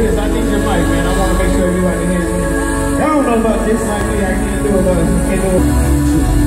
this. I need your mic, man. I want to make sure everybody hears me. Y'all don't know about this like me. I can't do it, but can't do it.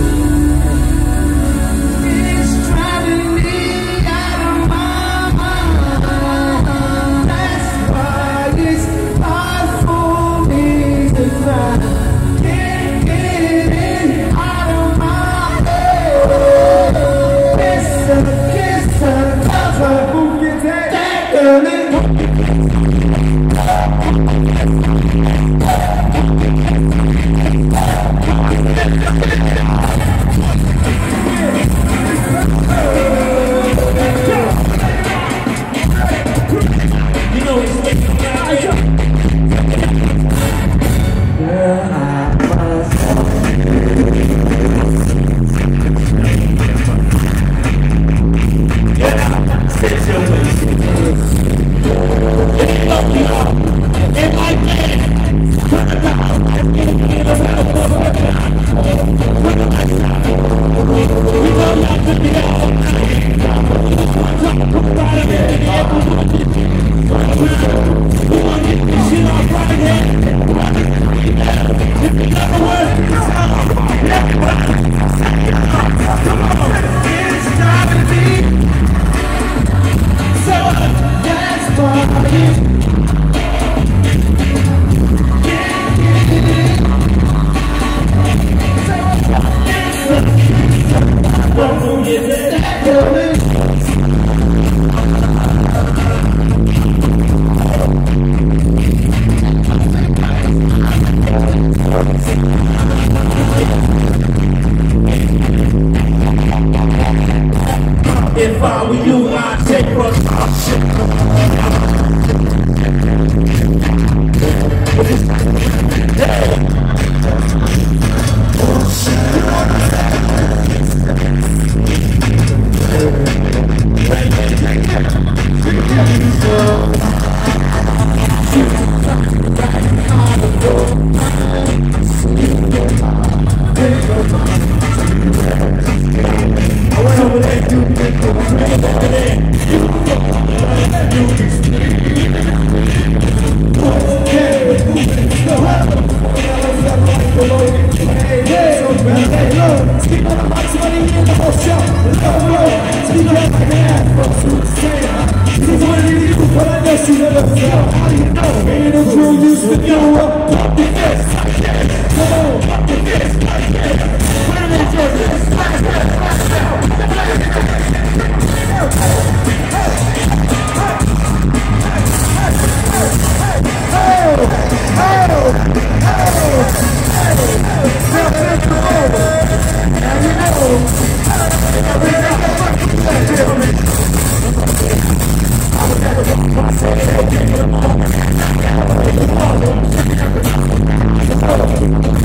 If I were you, I'd take Thank you.